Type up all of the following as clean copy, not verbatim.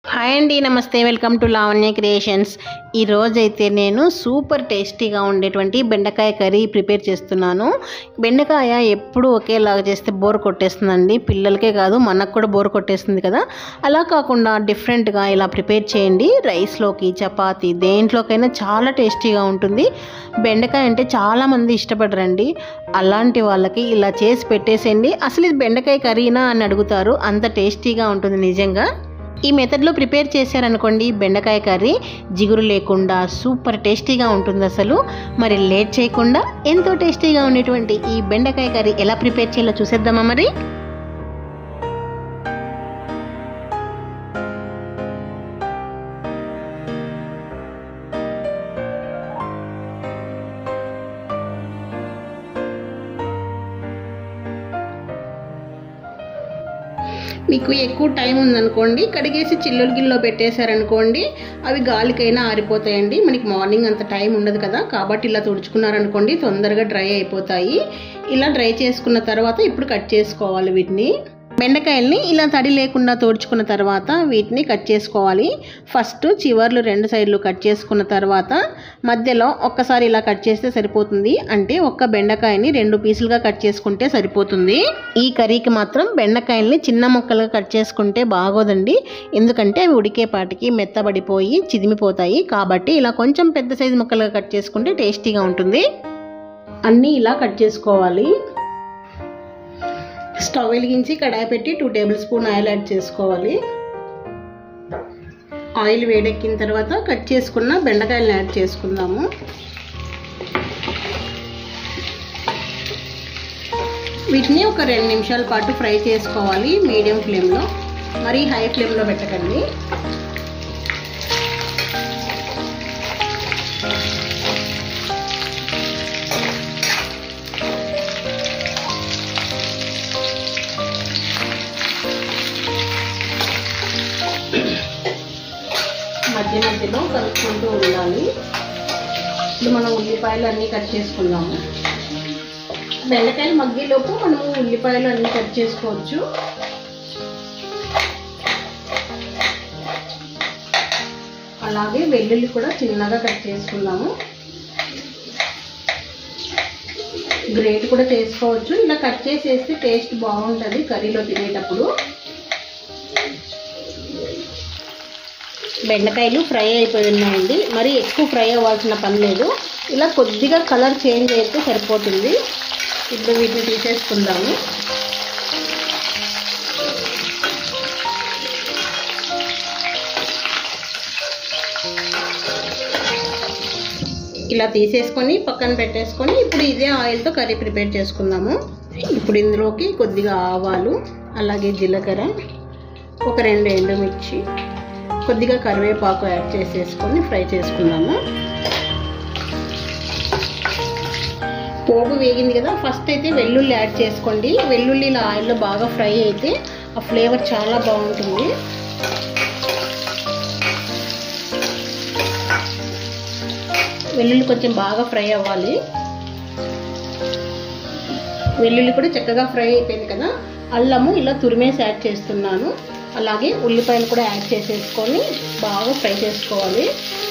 Hi అండి, నమస్తే. Welcome to Lavanya creations. ఈ రోజైతే నేను సూపర్ టేస్టీగా ఉండేటువంటి బెండకాయ కర్రీ ప్రిపేర్ చేస్తున్నాను. బెండకాయ ఎప్పుడు ఒకేలాగా చేస్తే బోర్ కొట్టేస్తుందండి. పిల్లలకే కాదు, మనకు కూడా బోర్ కొట్టేస్తుంది కదా. అలా కాకుండా డిఫరెంట్గా ఇలా ప్రిపేర్ చేయండి. రైస్లోకి, చపాతీ, దేంట్లోకైనా చాలా టేస్టీగా ఉంటుంది. బెండకాయ అంటే చాలామంది ఇష్టపడరండి. అలాంటి వాళ్ళకి ఇలా చేసి పెట్టేసేయండి. అసలు ఇది బెండకాయ కర్రీనా అని అడుగుతారు, అంత టేస్టీగా ఉంటుంది నిజంగా. ఈ మెథడ్లో ప్రిపేర్ చేశారనుకోండి, బెండకాయ కర్రీ జిగురు లేకుండా సూపర్ టేస్టీగా ఉంటుంది అసలు. మరి లేట్ చేయకుండా ఎంతో టేస్టీగా ఉండేటువంటి ఈ బెండకాయ కర్రీ ఎలా ప్రిపేర్ చేయాలో చూసేద్దామా మరి. మీకు ఎక్కువ టైం ఉందనుకోండి, కడిగేసి చిల్లుల గిల్లో పెట్టేశారనుకోండి, అవి గాలికైనా ఆరిపోతాయండి. మనకి మార్నింగ్ అంత టైం ఉండదు కదా, కాబట్టి ఇలా తుడుచుకున్నారనుకోండి తొందరగా డ్రై అయిపోతాయి. ఇలా డ్రై చేసుకున్న తర్వాత ఇప్పుడు కట్ చేసుకోవాలి వీటిని. బెండకాయల్ని ఇలా తడి లేకుండా తోడుచుకున్న తర్వాత వీటిని కట్ చేసుకోవాలి. ఫస్ట్ చివర్లు రెండు సైడ్లు కట్ చేసుకున్న తర్వాత మధ్యలో ఒక్కసారి ఇలా కట్ చేస్తే సరిపోతుంది. అంటే ఒక్క బెండకాయని 2 పీసులుగా కట్ చేసుకుంటే సరిపోతుంది. ఈ కర్రీకి మాత్రం బెండకాయల్ని చిన్న ముక్కలుగా కట్ చేసుకుంటే బాగోదండి. ఎందుకంటే అవి ఉడికేపాటికి మెత్తబడిపోయి చిదిమిపోతాయి. కాబట్టి ఇలా కొంచెం పెద్ద సైజు ముక్కలుగా కట్ చేసుకుంటే టేస్టీగా ఉంటుంది. అన్నీ ఇలా కట్ చేసుకోవాలి. స్టవ్ వెలిగించి కడాయి పెట్టి 2 టేబుల్ స్పూన్ ఆయిల్ యాడ్ చేసుకోవాలి. ఆయిల్ వేడెక్కిన తర్వాత కట్ చేసుకున్న బెండకాయలను యాడ్ చేసుకుందాము. వీటిని ఒక 2 నిమిషాల పాటు ఫ్రై చేసుకోవాలి మీడియం ఫ్లేమ్లో, మరీ హై ఫ్లేమ్లో పెట్టకండి. మధ్య మధ్యలో కలుపుకుంటూ ఉండాలి. ఇప్పుడు మనం ఉల్లిపాయలు అన్నీ కట్ చేసుకుందాము. బెండకాయలు మగ్గేలోపు మనము ఉల్లిపాయలు అన్నీ కట్ చేసుకోవచ్చు. అలాగే వెల్లుల్లి కూడా చిన్నగా కట్ చేసుకుందాము. గ్రేట్ కూడా చేసుకోవచ్చు. ఇలా కట్ చేసేస్తే టేస్ట్ బాగుంటుంది కర్రీలో తినేటప్పుడు. బెండకాయలు ఫ్రై అయిపోయి ఉన్నాయండి. మరి ఎక్కువ ఫ్రై అవ్వాల్సిన పని లేదు. ఇలా కొద్దిగా కలర్ చేంజ్ అయితే సరిపోతుంది. ఇప్పుడు వీటిని తీసేసుకుందాము. ఇలా తీసేసుకొని పక్కన పెట్టేసుకొని ఇప్పుడు ఇదే ఆయిల్తో కర్రీ ప్రిపేర్ చేసుకుందాము. ఇప్పుడు ఇందులోకి కొద్దిగా ఆవాలు, అలాగే జీలకర్ర, ఒక 2 ఎండుమిర్చి, కొద్దిగా కరివేపాకు యాడ్ చేసేసుకొని ఫ్రై చేసుకుందాము. పోపు వేగింది కదా, ఫస్ట్ అయితే వెల్లుల్లి యాడ్ చేసుకోండి. వెల్లుల్లి ఇలా ఆయిల్లో బాగా ఫ్రై అయితే ఆ ఫ్లేవర్ చాలా బాగుంటుంది. వెల్లుల్లి కొంచెం బాగా ఫ్రై అవ్వాలి. వెల్లుల్లి కూడా చక్కగా ఫ్రై అయిపోయింది కదా, అల్లము ఇలా తురిమేసి యాడ్ చేస్తున్నాను. అలాగే ఉల్లిపాయలు కూడా యాడ్ చేసేసుకొని బాగా ఫ్రై చేసుకోవాలి.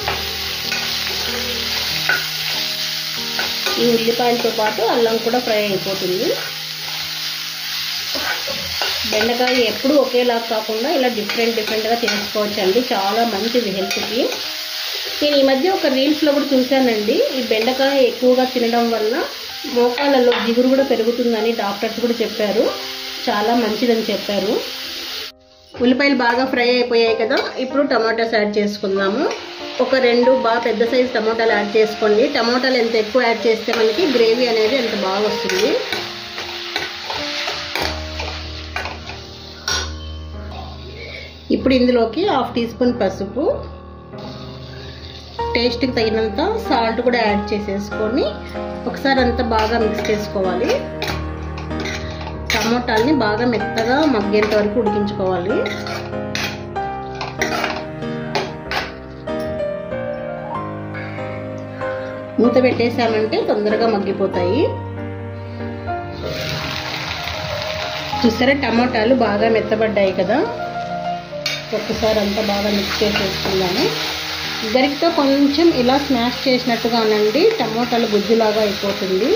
ఈ ఉల్లిపాయలతో పాటు అల్లం కూడా ఫ్రై అయిపోతుంది. బెండకాయ ఎప్పుడు ఒకేలా కాకుండా ఇలా డిఫరెంట్గా చేసుకోవచ్చు అండి. చాలా మంచిది హెల్త్కి. నేను ఈ మధ్య ఒక రీల్స్లో కూడా చూశానండి, ఈ బెండకాయ ఎక్కువగా తినడం వల్ల మోకాళ్ళలో జిగురు కూడా పెరుగుతుందని డాక్టర్స్ కూడా చెప్పారు. చాలా మంచిదని చెప్పారు. ఉల్లిపాయలు బాగా ఫ్రై అయిపోయాయి కదా, ఇప్పుడు టమాటాస్ యాడ్ చేసుకుందాము. ఒక 2 బాగా పెద్ద సైజు టమాటాలు యాడ్ చేసుకోండి. టమాటాలు ఎంత ఎక్కువ యాడ్ చేస్తే మనకి గ్రేవీ అనేది ఎంత బాగా వస్తుంది. ఇప్పుడు ఇందులోకి 1/2 టీ స్పూన్ పసుపు, టేస్ట్కి తగినంత సాల్ట్ కూడా యాడ్ చేసేసుకొని ఒకసారి అంతా బాగా మిక్స్ చేసుకోవాలి. టమోటాల్ని బాగా మెత్తగా మగ్గేంత వరకు ఉడికించుకోవాలి. మూత పెట్టేసామంటే తొందరగా మగ్గిపోతాయి. చూసారా, టమోటాలు బాగా మెత్తబడ్డాయి కదా. ఒక్కసారి అంతా బాగా మిక్స్ చేసేసుకుందాము. గరిటతో కొంచెం ఇలా స్మాష్ చేసినట్టుగానండి టమోటాలు గుజ్జులాగా అయిపోతుంది.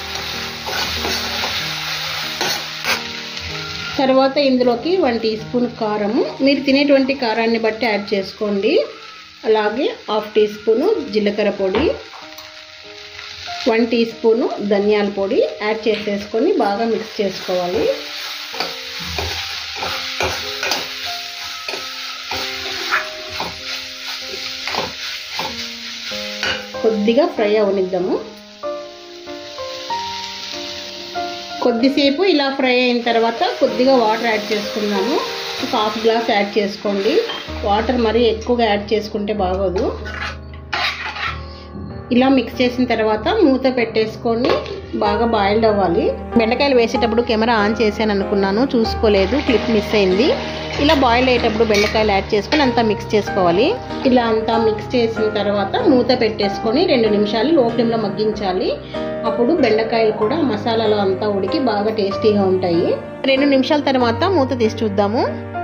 తర్వాత ఇందులోకి 1 టీ స్పూన్ కారము, మీరు తినేటువంటి కారాన్ని బట్టి యాడ్ చేసుకోండి. అలాగే 1/2 టీ స్పూను జీలకర్ర పొడి, 1 టీ స్పూను ధనియాల పొడి యాడ్ చేసేసుకొని బాగా మిక్స్ చేసుకోవాలి. కొద్దిగా ఫ్రై అవనిద్దాము. కొద్దిసేపు ఇలా ఫ్రై అయిన తర్వాత కొద్దిగా వాటర్ యాడ్ చేసుకుందాము. ఒక 1/2 గ్లాస్ యాడ్ చేసుకోండి. వాటర్ మరీ ఎక్కువగా యాడ్ చేసుకుంటే బాగోదు. ఇలా మిక్స్ చేసిన తర్వాత మూత పెట్టేసుకొని బాగా బాయిల్డ్ అవ్వాలి. బెండకాయలు వేసేటప్పుడు కెమెరా ఆన్ చేశాను అనుకున్నాను, చూసుకోలేదు, క్లిప్ మిస్ అయింది. ఇలా బాయిల్ అయ్యేటప్పుడు బెండకాయలు యాడ్ చేసుకొని అంతా మిక్స్ చేసుకోవాలి. ఇలా అంతా మిక్స్ చేసిన తర్వాత మూత పెట్టేసుకొని 2 నిమిషాలు లో ఫ్లేమ్లో మగ్గించాలి. అప్పుడు బెండకాయలు కూడా మసాలాలో అంతా ఉడికి బాగా టేస్టీగా ఉంటాయి. 2 నిమిషాల తర్వాత మూత తీసి చూద్దాము.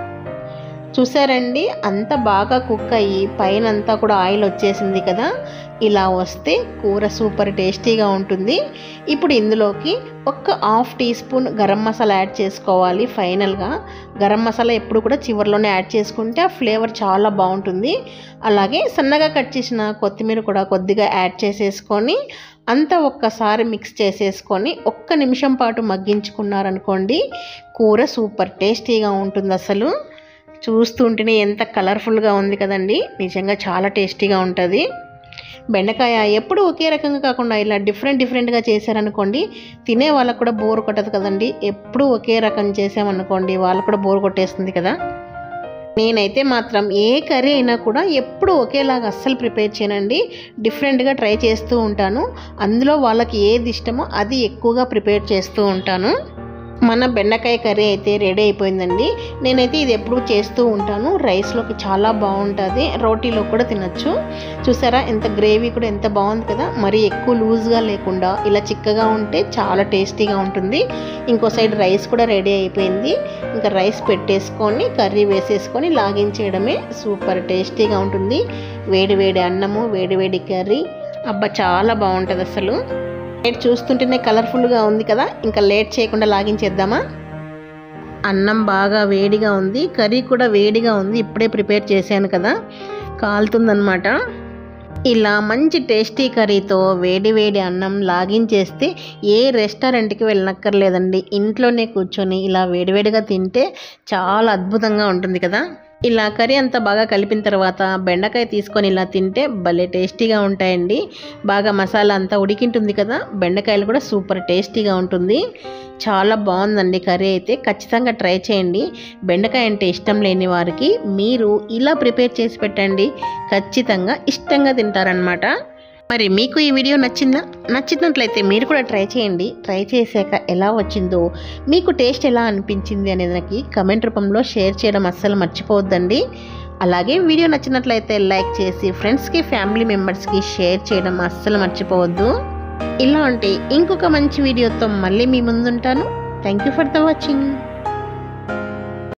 చూసారండి, అంత బాగా కుక్ అయ్యి పైన అంతా కూడా ఆయిల్ వచ్చేసింది కదా. ఇలా వస్తే కూర సూపర్ టేస్టీగా ఉంటుంది. ఇప్పుడు ఇందులోకి ఒక 1/2 teaspoon garam masala add చేసుకోవాలి. ఫైనల్గా గరం మసాలా ఎప్పుడు కూడా చివరిలోనే యాడ్ చేసుకుంటే ఆ ఫ్లేవర్ చాలా బాగుంటుంది. అలాగే సన్నగా కట్ చేసిన కొత్తిమీర కూడా కొద్దిగా యాడ్ చేసేసుకొని అంతా ఒక్కసారి మిక్స్ చేసేసుకొని 1 నిమిషం పాటు మగ్గించుకున్నారనుకోండి, కూర సూపర్ టేస్టీగా ఉంటుంది. అసలు చూస్తుంటేనే ఎంత కలర్ఫుల్గా ఉంది కదండి. నిజంగా చాలా టేస్టీగా ఉంటుంది. బెండకాయ ఎప్పుడు ఒకే రకంగా కాకుండా ఇలా డిఫరెంట్గా చేశారనుకోండి, తినే వాళ్ళకు కూడా బోర్ కొట్టదు కదండి. ఎప్పుడు ఒకే రకం చేసామనుకోండి వాళ్ళకు కూడా బోర్ కొట్టేస్తుంది కదా. నేనైతే మాత్రం ఏ కర్రీ అయినా కూడా ఎప్పుడు ఒకేలాగా అస్సలు ప్రిపేర్ చేయనండి. డిఫరెంట్గా ట్రై చేస్తూ ఉంటాను. అందులో వాళ్ళకి ఏది ఇష్టమో అది ఎక్కువగా ప్రిపేర్ చేస్తూ ఉంటాను. మన బెండకాయ కర్రీ అయితే రెడీ అయిపోయిందండి. నేనైతే ఇది ఎప్పుడు చేస్తూ ఉంటాను. రైస్లోకి చాలా బాగుంటుంది, రోటీలో కూడా తినచ్చు. చూసారా ఎంత గ్రేవీ కూడా ఎంత బాగుంది కదా. మరి ఎక్కువ లూజ్గా లేకుండా ఇలా చిక్కగా ఉంటే చాలా టేస్టీగా ఉంటుంది. ఇంకో సైడ్ రైస్ కూడా రెడీ అయిపోయింది. ఇంకా రైస్ పెట్టేసుకొని కర్రీ వేసేసుకొని లాగించేయడమే. సూపర్ టేస్టీగా ఉంటుంది. వేడి వేడి అన్నము, వేడి వేడి కర్రీ, అబ్బా చాలా బాగుంటుంది అసలు. చూస్తుంటేనే కలర్ఫుల్గా ఉంది కదా. ఇంకా లేట్ చేయకుండా లాగించేద్దామా. అన్నం బాగా వేడిగా ఉంది, కర్రీ కూడా వేడిగా ఉంది. ఇప్పుడే ప్రిపేర్ చేశాను కదా, కాలుతుందనమాట. ఇలా మంచి టేస్టీ కర్రీతో వేడి వేడి అన్నం లాగించేస్తే ఏ రెస్టారెంట్కి వెళ్ళనక్కర్లేదండి. ఇంట్లోనే కూర్చొని ఇలా వేడివేడిగా తింటే చాలా అద్భుతంగా ఉంటుంది కదా. ఇలా కర్రీ అంతా బాగా కలిపిన తర్వాత బెండకాయ తీసుకొని ఇలా తింటే భలే టేస్టీగా ఉంటాయండి. బాగా మసాలా అంతా ఉడికింటుంది కదా, బెండకాయలు కూడా సూపర్ టేస్టీగా ఉంటుంది. చాలా బాగుందండి కర్రీ అయితే. ఖచ్చితంగా ట్రై చేయండి. బెండకాయ అంటే ఇష్టం లేని వారికి మీరు ఇలా ప్రిపేర్ చేసి పెట్టండి, ఖచ్చితంగా ఇష్టంగా తింటారనమాట. మరి మీకు ఈ వీడియో నచ్చినట్లయితే మీరు కూడా ట్రై చేయండి. ట్రై చేశాక ఎలా వచ్చిందో, మీకు టేస్ట్ ఎలా అనిపించింది అనేది నాకు కమెంట్ రూపంలో షేర్ చేయడం అస్సలు మర్చిపోవద్దండి. అలాగే వీడియో నచ్చినట్లయితే లైక్ చేసి ఫ్రెండ్స్కి, ఫ్యామిలీ మెంబర్స్కి షేర్ చేయడం అస్సలు మర్చిపోవద్దు. ఇలాంటి ఇంకొక మంచి వీడియోతో మళ్ళీ మీ ముందుంటాను. Thank you for the watching.